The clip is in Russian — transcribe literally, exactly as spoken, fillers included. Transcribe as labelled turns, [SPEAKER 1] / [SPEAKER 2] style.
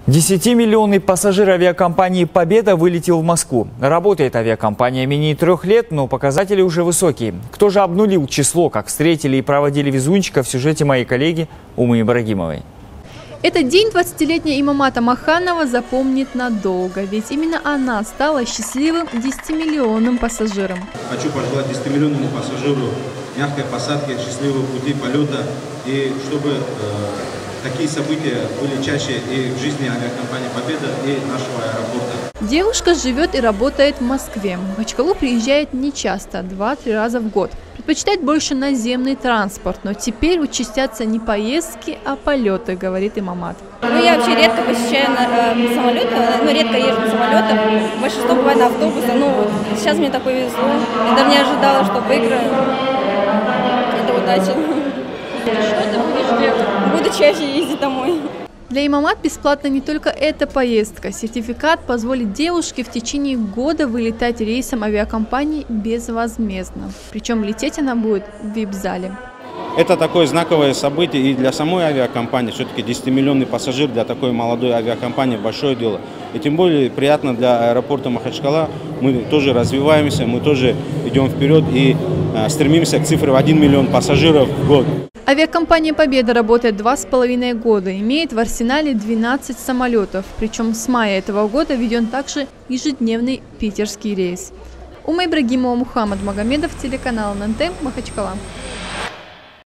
[SPEAKER 1] десятимиллионный пассажир авиакомпании «Победа» вылетел в Москву. Работает авиакомпания менее трех лет, но показатели уже высокие. Кто же обнулил число, как встретили и проводили везунчика, в сюжете моей коллеги Умы Ибрагимовой.
[SPEAKER 2] Этот день двадцатилетняя Имамата Маханова запомнит надолго, ведь именно она стала счастливым десятимиллионным пассажиром.
[SPEAKER 3] Хочу пожелать десятимиллионному пассажиру мягкой посадки, счастливого пути полета, и чтобы э, такие события были чаще и в жизни авиакомпании «Победа» и нашего аэропорта.
[SPEAKER 2] Девушка живет и работает в Москве. В Махачкалу приезжает нечасто, два-три раза в год. Предпочитает больше наземный транспорт, но теперь участятся не поездки, а полеты, говорит Имамат.
[SPEAKER 4] Ну, я вообще редко посещаю на, э, самолеты, ну, редко езжу на самолетах, большинство бывает на автобусах. Ну, вот, сейчас мне так повезло, я даже не ожидала, что выиграю. Это удача. Что ты будешь делать? Буду чаще ездить домой.
[SPEAKER 2] Для Имамат бесплатна не только эта поездка. Сертификат позволит девушке в течение года вылетать рейсом авиакомпании безвозмездно. Причем лететь она будет в вип-зале.
[SPEAKER 3] Это такое знаковое событие и для самой авиакомпании. Все-таки десятимиллионный пассажир для такой молодой авиакомпании большое дело. И тем более приятно для аэропорта Махачкала. Мы тоже развиваемся, мы тоже идем вперед и э, стремимся к цифре в один миллион пассажиров в год.
[SPEAKER 2] Авиакомпания «Победа» работает два с половиной года, имеет в арсенале двенадцать самолетов. Причем с мая этого года введен также ежедневный питерский рейс. Ума Ибрагимова, Мухаммад Магомедов, телеканал эн эн тэ, Махачкала.